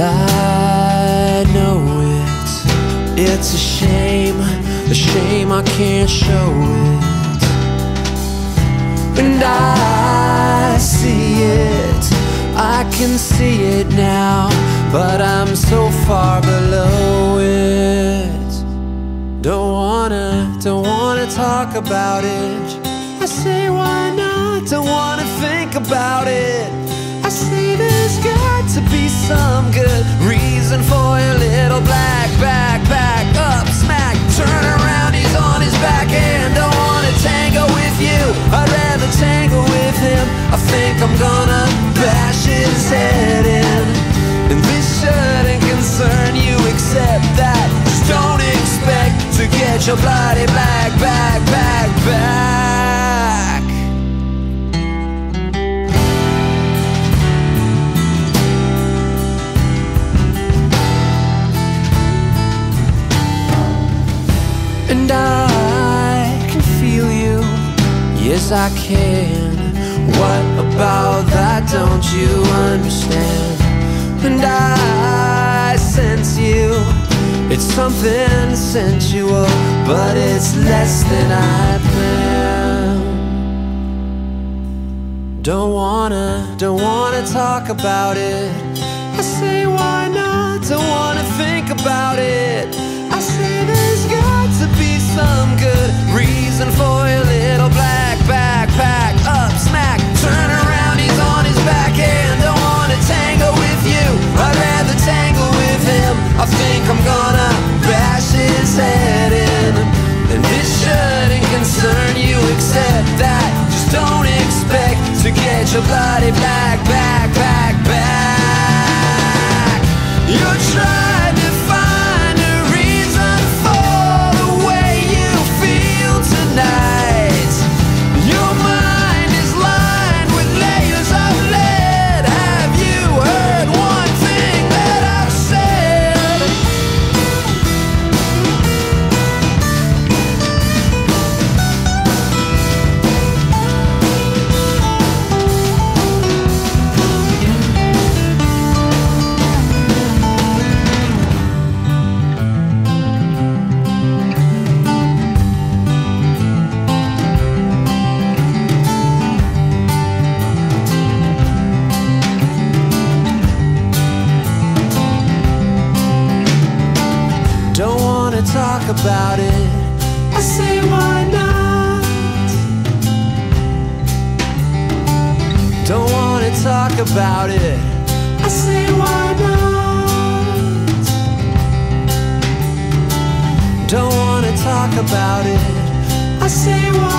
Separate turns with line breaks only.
I know it's a shame I can't show it. And I see it, I can see it now, but I'm so far below it. Don't wanna talk about it. I say why not, don't wanna think about it. I say there's got to be some good reason for your little black backpack up smack. Turn around, he's on his back and don't wanna tango with you. I'd rather tango with him. I think I'm gonna bash his head in. And this shouldn't concern you except that just don't expect to get your bloody black backpack back. And I can feel you, yes I can. What about that don't you understand? And I sense you, it's something sensual, but it's less than I planned. Don't wanna talk about it. I say why not, don't wanna think about it. I say there's got to be some good reason for your little black backpack up smack. Turn around, he's on his back and don't wanna tango with you. I'd rather tango with him. I think I'm gonna bash his head in. And this shouldn't concern you except that just don't expect to get your bloody black backpack back. You're trying to find a reason for the way you feel tonight. Your mind is lined with layers of lead. Have you heard one thing that I've said? Don't wanna talk about it. I say why not? Don't wanna talk about it. I say why not? Don't wanna talk about it. I say why